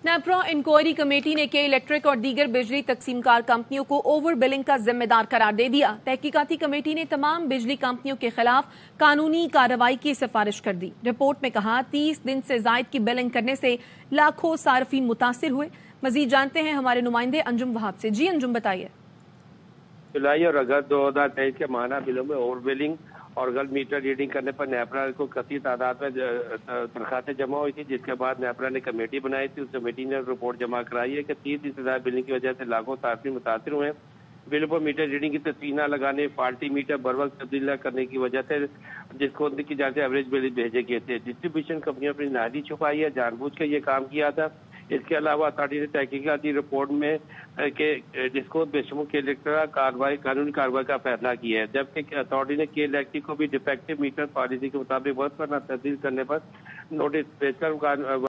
NEPRA inquiry committee ने के electric और दीगर बिजली तकसीमकार कंपनियों को ओवर बिलिंग का जिम्मेदार करार दे दिया। तहकीकाती कमेटी ने तमाम बिजली कंपनियों के खिलाफ कानूनी कार्रवाई की सिफारिश कर दी। रिपोर्ट में कहा 30 दिन से जायद की बिलिंग करने से लाखों सार्फिन मुतासिर हुए। मजीद जानते हैं हमारे नुमाइंदे अंजुम वहाब से। जी अंजुम, बताइए। जुलाई और अगस्त 2023 के माह बिलों में ओवर बिलिंग और गलत मीटर रीडिंग करने पर नेपरा को कथित तादाद में दरखास्तें जमा हुई थी, जिसके बाद नेपरा ने कमेटी बनाई थी। उस कमेटी ने रिपोर्ट जमा कराई है कि 30 दिन से ज्यादा बिलिंग की वजह से लाखों सार्फिन मुतासिर हुए हैं। बिलों पर मीटर रीडिंग की तस्वीर न लगाने, फॉल्टी मीटर बर वक्त तब्दील करने की वजह से जिसको की जाते एवरेज बिल भेजे गए थे। डिस्ट्रीब्यूशन कंपनियों ने अपनी नादी छुपाई है, जानबूझ कर ये काम किया था। इसके अलावा अथॉरिटी ने तहकीकाती रिपोर्ट में के जिसको बेशुमार के इलेक्ट्रा कार्रवाई कानूनी कार्रवाई का फैसला किया है, जबकि अथॉरिटी ने के इलेक्ट्रिक को भी डिफेक्टिव मीटर पॉलिसी के मुताबिक वर्क करना तब्दील करने पर नोटिस भेजकर